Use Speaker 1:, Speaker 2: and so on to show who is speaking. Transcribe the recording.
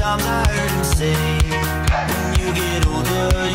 Speaker 1: Sometimes I heard him say, when you get older